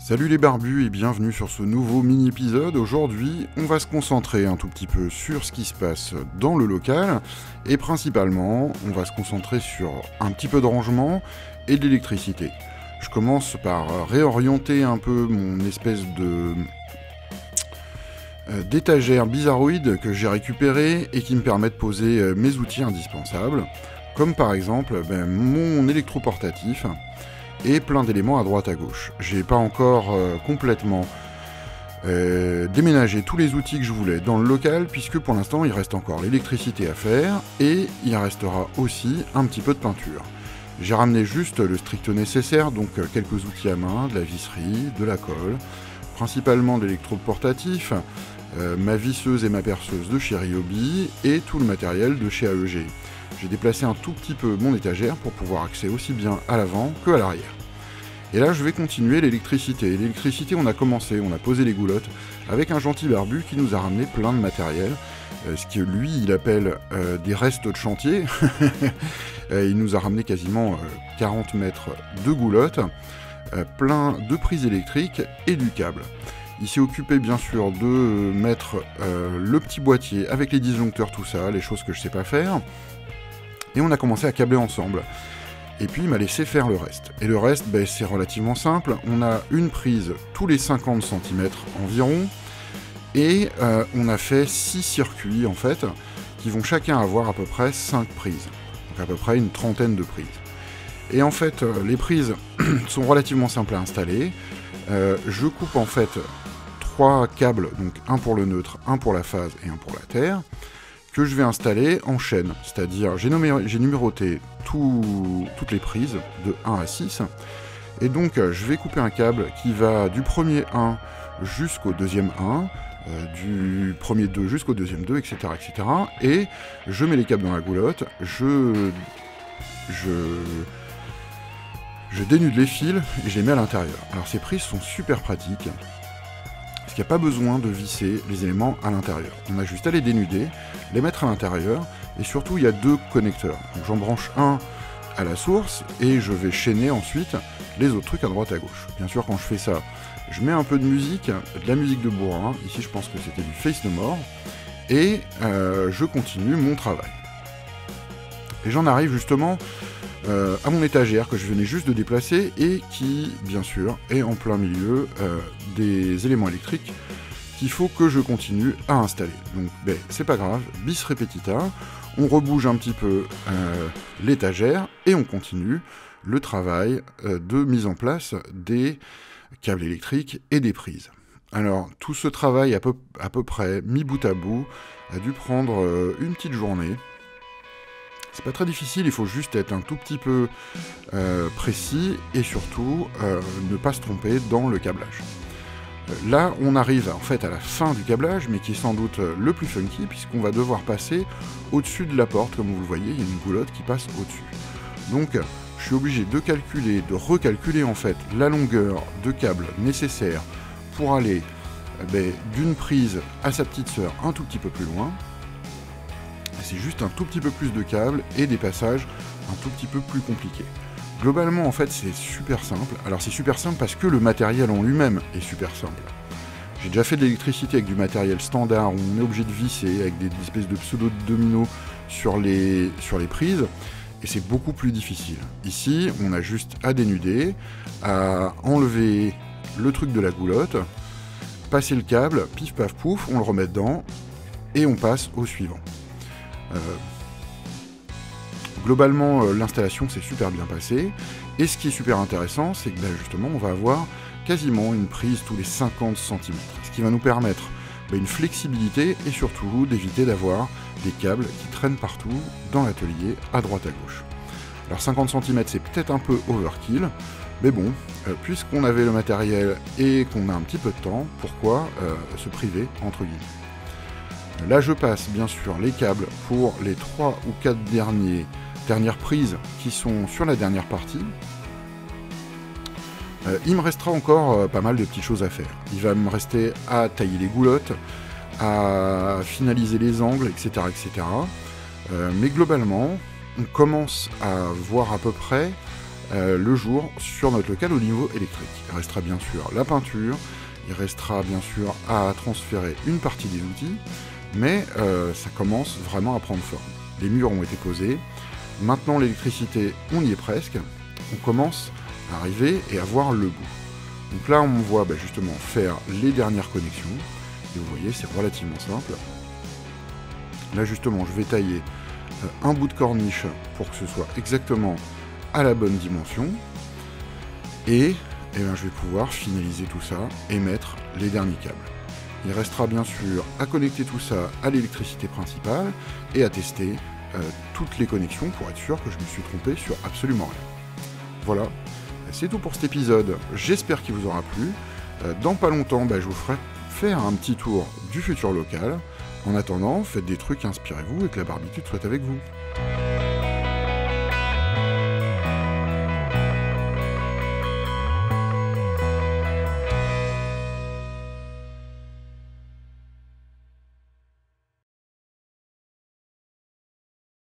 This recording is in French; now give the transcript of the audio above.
Salut les barbus et bienvenue sur ce nouveau mini-épisode. Aujourd'hui, on va se concentrer un tout petit peu sur ce qui se passe dans le local et principalement, on va se concentrer sur un petit peu de rangement et de l'électricité. Je commence par réorienter un peu mon espèce de d'étagère bizarroïde que j'ai récupéré et qui me permet de poser mes outils indispensables, comme par exemple mon électroportatif et plein d'éléments à droite à gauche. J'ai pas encore complètement déménagé tous les outils que je voulais dans le local, puisque pour l'instant il reste encore l'électricité à faire et il restera aussi un petit peu de peinture. J'ai ramené juste le strict nécessaire, donc quelques outils à main, de la visserie, de la colle, principalement de l'électroportatif, ma visseuse et ma perceuse de chez Ryobi et tout le matériel de chez AEG. J'ai déplacé un tout petit peu mon étagère pour pouvoir accéder aussi bien à l'avant que à l'arrière. Et là je vais continuer l'électricité. L'électricité, on a commencé, on a posé les goulottes avec un gentil barbu qui nous a ramené plein de matériel, ce que lui il appelle des restes de chantier. Il nous a ramené quasiment 40 mètres de goulottes, plein de prises électriques et du câble. Il s'est occupé bien sûr de mettre le petit boîtier avec les disjoncteurs, tout ça, les choses que je sais pas faire. Et on a commencé à câbler ensemble. Et puis il m'a laissé faire le reste. Et le reste, c'est relativement simple. On a une prise tous les 50 cm environ. Et on a fait 6 circuits en fait, qui vont chacun avoir à peu près 5 prises. Donc à peu près une trentaine de prises. Et en fait, les prises sont relativement simples à installer. Je coupe en fait 3 câbles, donc un pour le neutre, un pour la phase et un pour la terre, que je vais installer en chaîne, c'est-à-dire j'ai numéroté toutes les prises de 1 à 6, et donc je vais couper un câble qui va du premier 1 jusqu'au deuxième 1, du premier 2 jusqu'au deuxième 2, etc., etc., et je mets les câbles dans la goulotte, je dénude les fils et je les mets à l'intérieur. Alors ces prises sont super pratiques, parce qu'il n'y a pas besoin de visser les éléments à l'intérieur. On a juste à les dénuder, les mettre à l'intérieur, et surtout il y a 2 connecteurs. Donc j'en branche un à la source, et je vais chaîner ensuite les autres trucs à droite à gauche. Bien sûr quand je fais ça, je mets un peu de musique, de la musique de bourrin, ici je pense que c'était du Face No More, et je continue mon travail. Et j'en arrive justement à mon étagère que je venais juste de déplacer et qui, bien sûr, est en plein milieu des éléments électriques qu'il faut que je continue à installer. Donc, c'est pas grave, bis repetita, on rebouge un petit peu l'étagère et on continue le travail de mise en place des câbles électriques et des prises. Alors, tout ce travail à peu près, mis bout à bout, a dû prendre une petite journée. C'est pas très difficile, il faut juste être un tout petit peu précis et surtout ne pas se tromper dans le câblage. Là, on arrive en fait à la fin du câblage, mais qui est sans doute le plus funky, puisqu'on va devoir passer au-dessus de la porte, comme vous le voyez, il y a une goulotte qui passe au-dessus. Donc, je suis obligé de recalculer en fait la longueur de câble nécessaire pour aller d'une prise à sa petite sœur un tout petit peu plus loin. C'est juste un tout petit peu plus de câbles et des passages un tout petit peu plus compliqués. Globalement, en fait, c'est super simple. Alors, c'est super simple parce que le matériel en lui-même est super simple. J'ai déjà fait de l'électricité avec du matériel standard où on est obligé de visser avec des espèces de pseudo-dominos sur les prises, et c'est beaucoup plus difficile. Ici, on a juste à dénuder, à enlever le truc de la goulotte, passer le câble, pif paf pouf, on le remet dedans, et on passe au suivant. Globalement, l'installation s'est super bien passée, et ce qui est super intéressant, c'est que justement, on va avoir quasiment une prise tous les 50 cm, ce qui va nous permettre une flexibilité et surtout d'éviter d'avoir des câbles qui traînent partout dans l'atelier, à droite à gauche. Alors 50 cm, c'est peut-être un peu overkill, mais bon, puisqu'on avait le matériel et qu'on a un petit peu de temps, pourquoi se priver, entre guillemets. Là, je passe bien sûr les câbles pour les 3 ou 4 dernières prises qui sont sur la dernière partie. Il me restera encore pas mal de petites choses à faire. Il va me rester à tailler les goulottes, à finaliser les angles, etc. etc. Mais globalement, on commence à voir à peu près le jour sur notre local au niveau électrique. Il restera bien sûr la peinture, il restera bien sûr à transférer une partie des outils, mais ça commence vraiment à prendre forme. Les murs ont été posés, maintenant l'électricité, on y est presque, on commence à arriver et à voir le bout. Donc là, on voit justement faire les dernières connexions, et vous voyez, c'est relativement simple. Là, justement, je vais tailler un bout de corniche pour que ce soit exactement à la bonne dimension, et je vais pouvoir finaliser tout ça et mettre les derniers câbles. Il restera bien sûr à connecter tout ça à l'électricité principale et à tester toutes les connexions pour être sûr que je me suis trompé sur absolument rien. Voilà, c'est tout pour cet épisode, j'espère qu'il vous aura plu. Dans pas longtemps, je vous ferai faire un petit tour du futur local. En attendant, faites des trucs, inspirez-vous et que la barbitude soit avec vous.